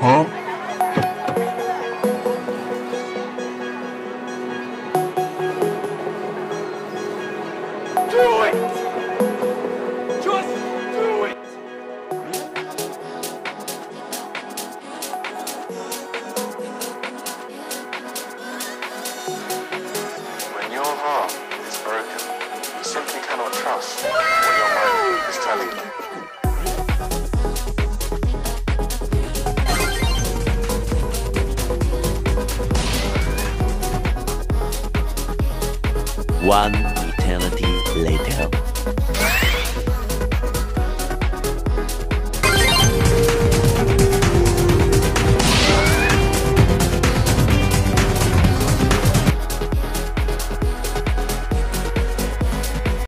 Do it! Just do it! When your heart is broken, you simply cannot trust what your mind is telling you. One